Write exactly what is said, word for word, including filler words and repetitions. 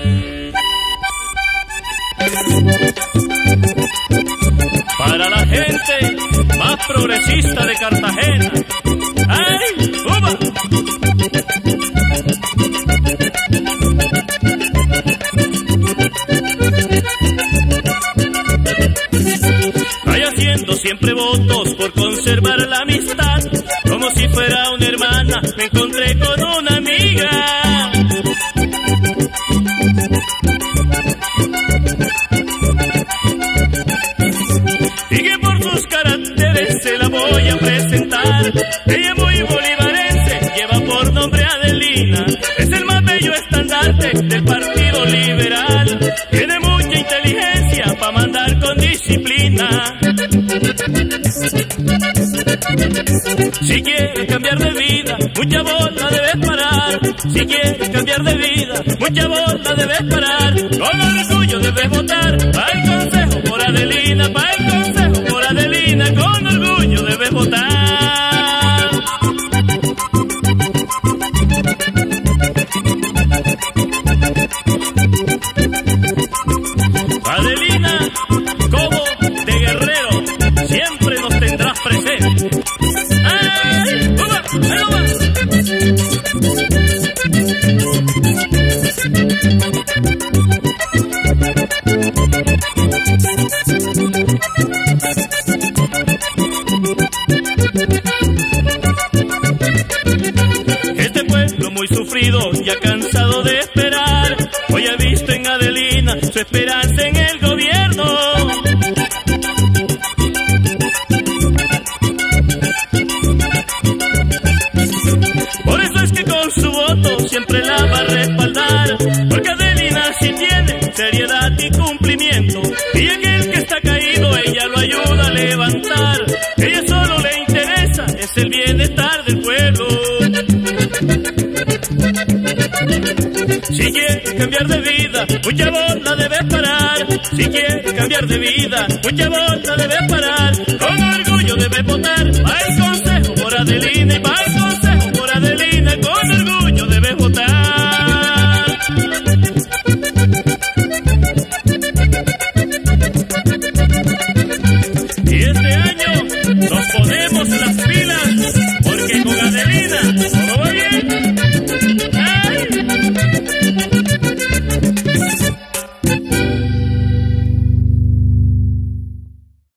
Para la gente más progresista de Cartagena. ¡Ay, uva! Vaya haciendo siempre votos por conservar la amistad, como si fuera una hermana, me encontré con una amiga. Y que por sus caracteres se la voy a presentar. Ella es muy bolivarense, lleva por nombre Adelina. Es el más bello estandarte del Partido Liberal. Tiene mucha inteligencia para mandar con disciplina. Si quieres cambiar de vida, mucha bola debes parar. Si quieres cambiar de vida, mucha bola debes parar. Con orgullo debes votar para el consejo por Adelina, para el consejo por Adelina. Con orgullo debes votar. Adelina, como de guerrero, siempre nos tendrás presente. ¡Ay! ¡Uva! ¡Ay, uva! Este pueblo muy sufrido, ya cansado de esperar, hoy ha visto en Adelina su esperanza en el gobierno. Por eso es que con su voto siempre la va a respaldar, porque Adelina sí tiene seriedad y cumplimiento, y aquel que está caído ella lo ayuda a levantar. Ella solo le interesa es el bienestar del pueblo. Si quieres cambiar de vida, mucha bola debes parar. Si quieres cambiar de vida, mucha bola debes parar. Con orgullo debes votar al consejo por Adelina y para